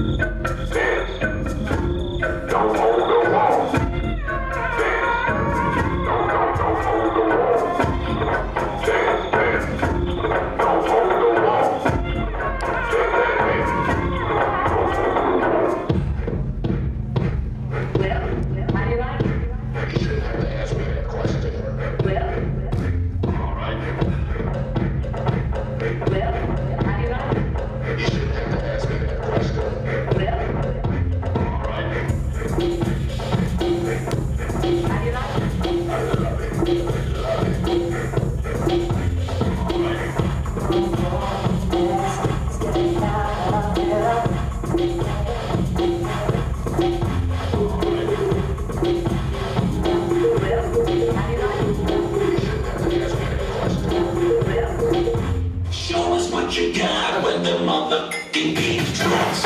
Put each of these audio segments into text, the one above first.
Show us what you got when the motherfucking beat drops.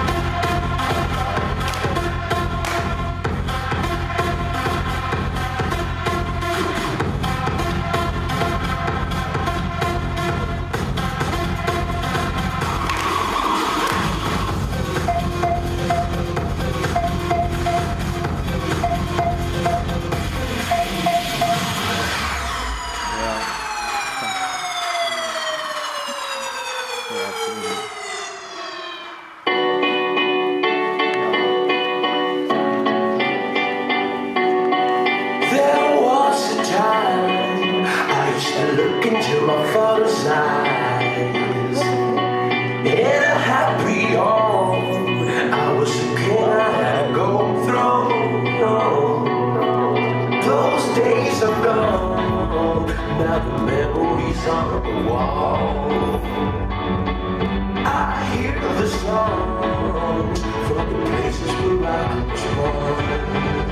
Look into my father's eyes. In a happy home, I was a king, I had to go through. Those days are gone, now the memories on the wall. I hear the songs from the places where I was born.